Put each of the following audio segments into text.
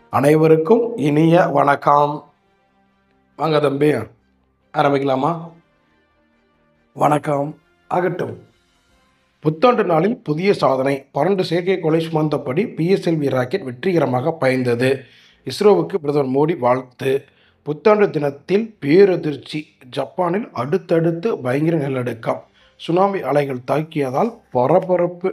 அனைவருக்கும் இனிய வணக்கம். வாங்க தம்பி, ஆரம்பிக்கலாமா? வணக்கம் ஆகட்டும். புத்தாண்டு நாளில் புதிய சாதனை. 12 செயற்கைக்கோளை சுமந்தபடி PSLV ராக்கெட் வெற்றிகரமாக பயந்தது. இஸ்ரோவுக்கு பிரதமர் மோடி வாழ்த்து. புத்தாண்டு தினத்தில் பேரதிர்ச்சி. ஜப்பானில் அடுத்தடுத்து பயங்கர நிலநடுக்கம். சுனாமி அலைகள் தாக்கியதால் பரபரப்பு.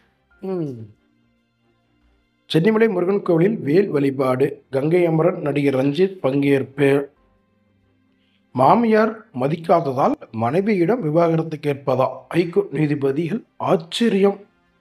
சென்னிமலை முருகன் கோவிலில் வேல் வழிபாடு. கங்கை அமரன் நடிகர் ரஞ்சித் பங்கேற்பு. மாமியார் மதிக்காததால் மனைவியிடம் விவாகரத்து கேட்பதா? ஐகோர்ட் நீதிபதிகள் ஆச்சரியம்.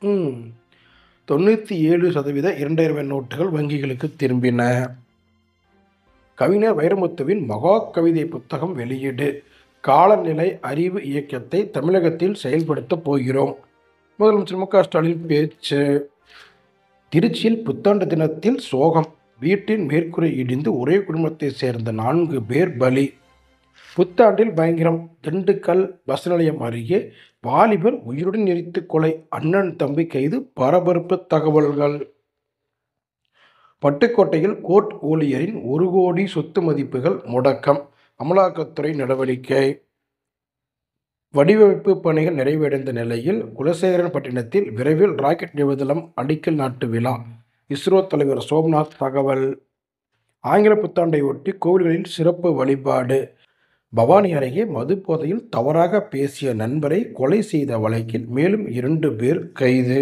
97% 2000 நோட்டுகள் வங்கிகளுக்கு திரும்பின. கவிஞர் வைரமுத்துவின் மகா கவிதை புத்தகம் வெளியீடு. காலநிலை அறிவு இயக்கத்தை தமிழகத்தில் செயல்படுத்த போகிறோம். முதலமைச்சர் MK ஸ்டாலின் பேச்சு. திருச்சியில் புத்தாண்டு தினத்தில் சோகம். வீட்டின் மேற்கூரை இடிந்து ஒரே குடும்பத்தை சேர்ந்த 4 பேர் பலி. புத்தாண்டில் பயங்கரம். திண்டுக்கல் பஸ் நிலையம் அருகே வாலிபர் உயிருடன் எரித்து கொலை. அண்ணன் தம்பி கைது. பரபரப்பு தகவல்கள். பட்டுக்கோட்டையில் கோர்ட் ஊழியரின் 1 கோடி சொத்து மதிப்புகள் முடக்கம். அமலாக்கத்துறை நடவடிக்கை. வடிவமைப்பு பணிகள் நிறைவடைந்த நிலையில் குலசேகரன்பட்டினத்தில் விரைவில் ராக்கெட் ஏவுதளம் அடிக்கல் நாட்டு விழா. இஸ்ரோ தலைவர் சோம்நாத் தகவல். ஆங்கில புத்தாண்டை ஒட்டி கோவில்களில் சிறப்பு வழிபாடு. பவானி அருகே மது போதையில் தவறாக பேசிய நண்பரை கொலை செய்த வழக்கில் மேலும் 2 பேர் கைது.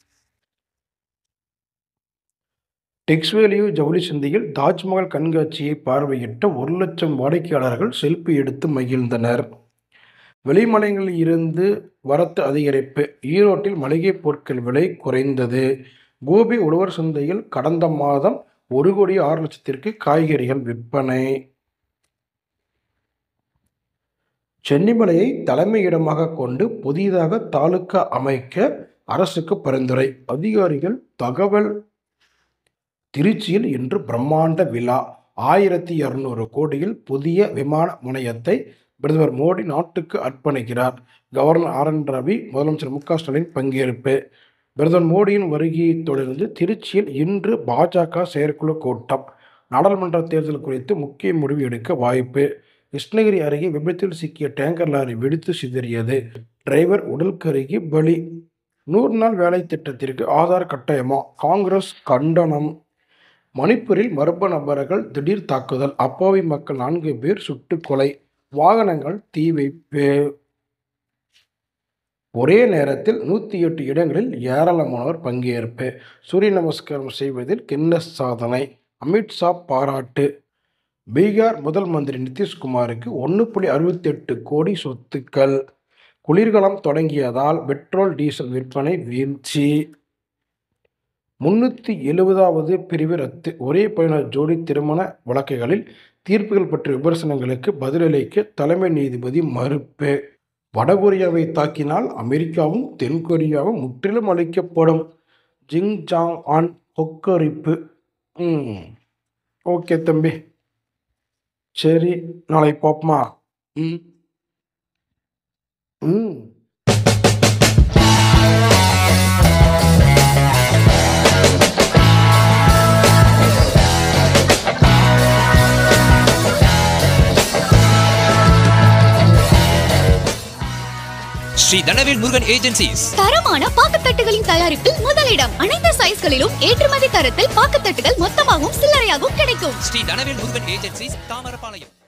டெக்ஸ்வேல்யூ ஜவுளி சந்தையில் தாஜ்மஹால் கண்காட்சியை பார்வையிட்ட 1 லட்சம் வாடிக்கையாளர்கள் செல்ஃபி எடுத்து மகிழ்ந்தனர். வெளிமாநிலங்களில் இருந்து வரத்து அதிகரிப்பு. ஈரோட்டில் மளிகை பொருட்கள் விலை குறைந்தது. கோபி உழவர் சந்தையில் கடந்த மாதம் 1,06,00,000 காய்கறிகள் விற்பனை. சென்னிமலையை தலைமையிடமாக கொண்டு புதிதாக தாலுகா அமைக்க அரசுக்கு பரிந்துரை. அதிகாரிகள் தகவல். திருச்சியில் இன்று பிரம்மாண்ட விழா. 1200 கோடியில் புதிய விமான முனையத்தை பிரதமர் மோடி நாட்டுக்கு அர்ப்பணிக்கிறார். கவர்னர் RN ரவி, முதலமைச்சர் MK ஸ்டாலின் பங்கேற்பு. பிரதமர் மோடியின் வருகையை தொடர்ந்து திருச்சியில் இன்று பாஜக செயற்குழு கூட்டம். நாடாளுமன்ற தேர்தல் குறித்து முக்கிய முடிவு எடுக்க வாய்ப்பு. கிருஷ்ணகிரி அருகே விபத்தில் சிக்கிய டேங்கர் லாரி வெடித்து சிதறியது. டிரைவர் உடல் கருகி பலி. 100 நாள் வேலை திட்டத்திற்கு ஆதார் கட்டாயமா? காங்கிரஸ் கண்டனம். மணிப்பூரில் மர்ம நபர்கள் திடீர் தாக்குதல். அப்பாவி மக்கள் 4 பேர் சுட்டுக் கொலை. வாகனங்கள் தீ வைப்பு. ஒரே நேரத்தில் 108 இடங்களில் ஏராளமானோர் பங்கேற்பு. சூரிய நமஸ்காரம் செய்வதில் கின்னஸ் சாதனை. அமித்ஷா பாராட்டு. பீகார் முதல் மந்திரி நிதிஷ்குமாருக்கு 1.68 கோடி சொத்துக்கள். குளிர்காலம் தொடங்கியதால் பெட்ரோல் டீசல் விற்பனை வீழ்ச்சி. 370வது பிரிவு ரத்து. ஒரே பயனர் ஜோடி திருமண வழக்குகளில் தீர்ப்புகள் பற்றிய விமர்சனங்களுக்கு பதிலளிக்க தலைமை நீதிபதி மறுப்பு. வடகொரியாவை தாக்கினால் அமெரிக்காவும் தென்கொரியாவும் முற்றிலும் அழிக்கப்படும். ஜிங் ஜாங் ஆன் கொக்கரிப்பு. ஓகே தம்பி, சரி, நாளை பார்ப்போமா? ஸ்ரீ தனவேல் முருகன் ஏஜென்சிஸ். தரமான பாக்குத்தட்டுகளின் தயாரிப்பில் முதலிடம். அனைத்து சைஸ்களிலும் ஏற்றுமதி தரத்தில் பாக்குத்தட்டுகள் மொத்தமாகவும் சில்லறையாகவும் கிடைக்கும். ஸ்ரீ தனவேல் முருகன் ஏஜென்சிஸ், தாமரபாளையம்.